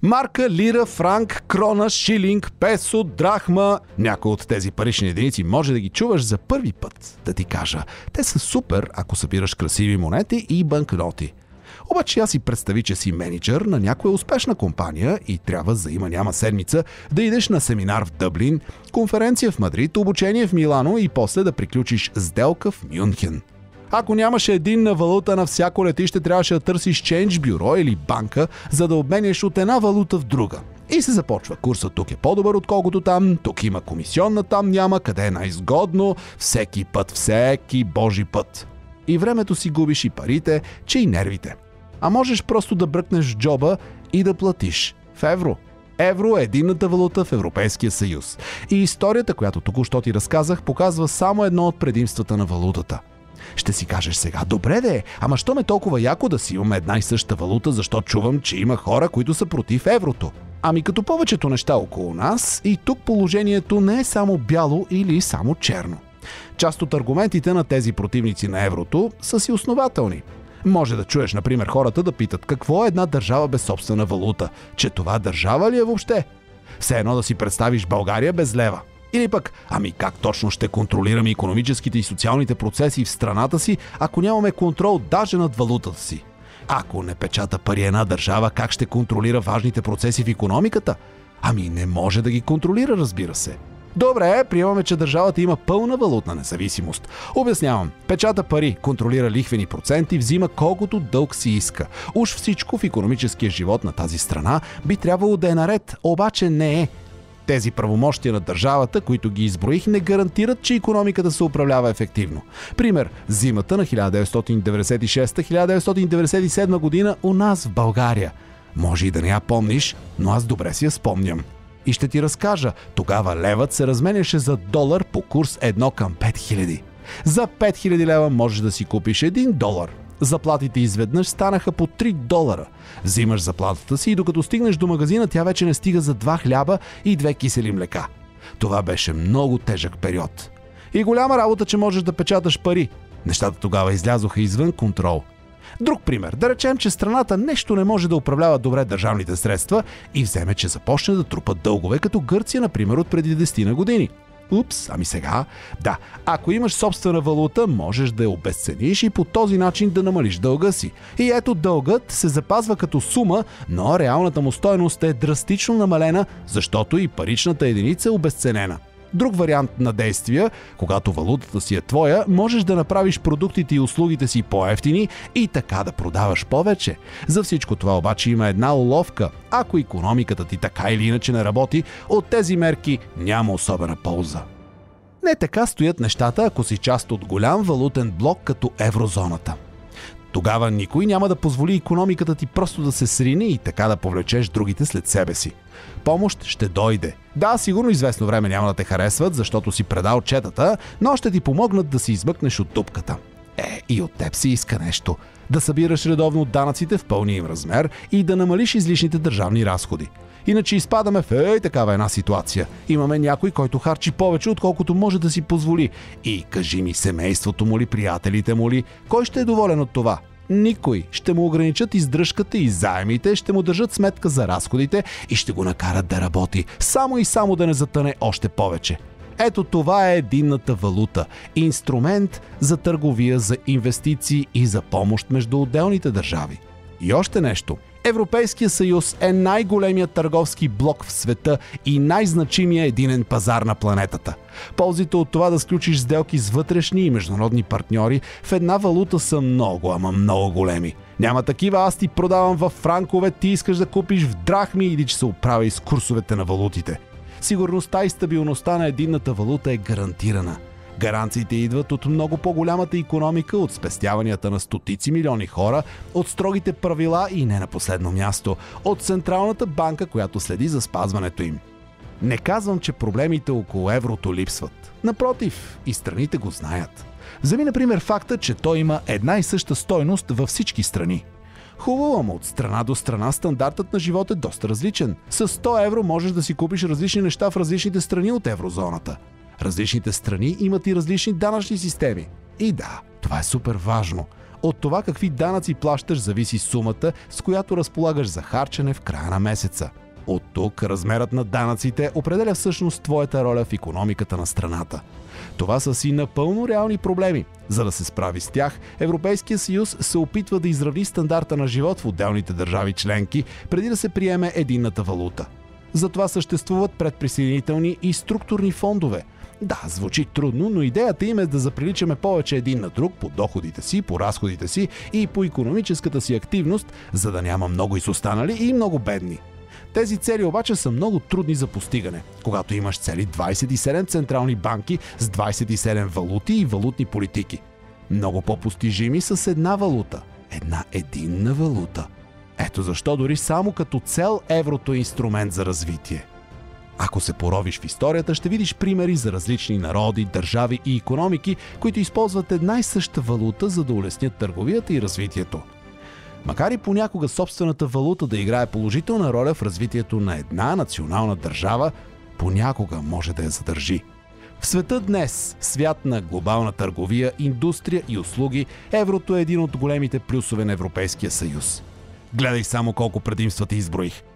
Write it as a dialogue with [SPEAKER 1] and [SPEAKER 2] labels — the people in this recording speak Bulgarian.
[SPEAKER 1] Марка, лира, франк, крона, шилинг, песо, драхма. Някои от тези парични единици може да ги чуваш за първи път. Да ти кажа, те са супер, ако събираш красиви монети и банкноти. Обаче аз си представи, че си мениджър на някоя успешна компания и трябва за има-няма седмица да идеш на семинар в Дъблин, конференция в Мадрид, обучение в Милано и после да приключиш сделка в Мюнхен. Ако нямаше единна валута на всяко летище, трябваше да търсиш чейндж бюро или банка, за да обменяш от една валута в друга. И се започва. Курсът тук е по-добър отколкото там, тук има комисионна, там няма, къде е най-изгодно, всеки божи път. И времето си губиш и парите, че и нервите. А можеш просто да бръкнеш в джоба и да платиш в евро. Евро е единната валута в Европейския съюз. И историята, която току-що ти разказах, показва само едно от предимствата на валутата. Ще си кажеш сега, добре де, ама що ме толкова яко да си имаме една и съща валута, защо чувам, че има хора, които са против еврото? Ами като повечето неща около нас, и тук положението не е само бяло или само черно. Част от аргументите на тези противници на еврото са си основателни. Може да чуеш, например, хората да питат какво е една държава без собствена валута, че това държава ли е въобще? Все едно да си представиш България без лева. Или пък, ами как точно ще контролираме икономическите и социалните процеси в страната си, ако нямаме контрол даже над валутата си? Ако не печата пари една държава, как ще контролира важните процеси в икономиката? Ами не може да ги контролира, разбира се. Добре, приемаме, че държавата има пълна валутна независимост. Обяснявам. Печата пари, контролира лихвени проценти, взима колкото дълг си иска. Уж всичко в икономическия живот на тази страна би трябвало да е наред, обаче не е. Тези правомощия на държавата, които ги изброих, не гарантират, че икономиката се управлява ефективно. Пример, зимата на 1996-1997 година у нас в България. Може и да не я помниш, но аз добре си я спомням. И ще ти разкажа, тогава левът се разменяше за долар по курс 1 към 5000. За 5000 лева можеш да си купиш $1. Заплатите изведнъж станаха по $3. Взимаш заплатата си и докато стигнеш до магазина, тя вече не стига за 2 хляба и 2 кисели млека. Това беше много тежък период. И голяма работа, че можеш да печаташ пари. Нещата тогава излязоха извън контрол. Друг пример. Да речем, че страната нещо не може да управлява добре държавните средства и вземе, че започне да трупа дългове, като Гърция, например, от преди 10 на години. Упс, ами сега? Да, ако имаш собствена валута, можеш да я обезцениш и по този начин да намалиш дълга си. И ето дългът се запазва като сума, но реалната му стойност е драстично намалена, защото и паричната единица е обезценена. Друг вариант на действия, когато валутата си е твоя, можеш да направиш продуктите и услугите си по-евтини и така да продаваш повече. За всичко това обаче има една уловка. Ако икономиката ти така или иначе не работи, от тези мерки няма особена полза. Не така стоят нещата, ако си част от голям валутен блок като еврозоната. Тогава никой няма да позволи икономиката ти просто да се срини и така да повлечеш другите след себе си. Помощ ще дойде. Да, сигурно известно време няма да те харесват, защото си предал четата, но ще ти помогнат да се измъкнеш от дупката. И от теб си иска нещо. Да събираш редовно данъците в пълния им размер и да намалиш излишните държавни разходи. Иначе изпадаме в такава една ситуация. Имаме някой, който харчи повече, отколкото може да си позволи. И кажи ми, семейството му ли, приятелите му ли, кой ще е доволен от това? Никой. Ще му ограничат издръжката и заемите, ще му държат сметка за разходите и ще го накарат да работи, само и само да не затъне още повече. Ето това е единната валута. Инструмент за търговия, за инвестиции и за помощ между отделните държави. И още нещо. Европейския съюз е най-големият търговски блок в света и най-значимия единен пазар на планетата. Ползите от това да сключиш сделки с вътрешни и международни партньори в една валута са много, ама много големи. Няма такива, аз ти продавам в франкове, ти искаш да купиш в драхми или че се оправи с курсовете на валутите. Сигурността и стабилността на единната валута е гарантирана. Гаранциите идват от много по-голямата икономика, от спестяванията на стотици милиони хора, от строгите правила и не на последно място, от Централната банка, която следи за спазването им. Не казвам, че проблемите около еврото липсват. Напротив, и страните го знаят. Вземи, например, факта, че той има една и съща стойност във всички страни. Хубаво, ама от страна до страна стандартът на живот е доста различен. С 100 евро можеш да си купиш различни неща в различните страни от еврозоната. Различните страни имат и различни данъчни системи. И да, това е супер важно. От това какви данъци плащаш зависи сумата, с която разполагаш за харчене в края на месеца. От тук размерът на данъците определя всъщност твоята роля в икономиката на страната. Това са си напълно реални проблеми. За да се справи с тях, Европейския съюз се опитва да изравни стандарта на живот в отделните държави членки, преди да се приеме единната валута. Затова съществуват предприсъединителни и структурни фондове. Да, звучи трудно, но идеята им е да заприличаме повече един на друг по доходите си, по разходите си и по икономическата си активност, за да няма много изостанали и много бедни. Тези цели обаче са много трудни за постигане, когато имаш цели 27 централни банки с 27 валути и валутни политики. Много по-постижими са с една валута. Една единна валута. Ето защо дори само като цел еврото е инструмент за развитие. Ако се поровиш в историята, ще видиш примери за различни народи, държави и икономики, които използват една и съща валута, за да улеснят търговията и развитието. Макар и понякога собствената валута да играе положителна роля в развитието на една национална държава, понякога може да я задържи. В света днес, свят на глобална търговия, индустрия и услуги, еврото е един от големите плюсове на Европейския съюз. Гледай само колко предимства ти изброих.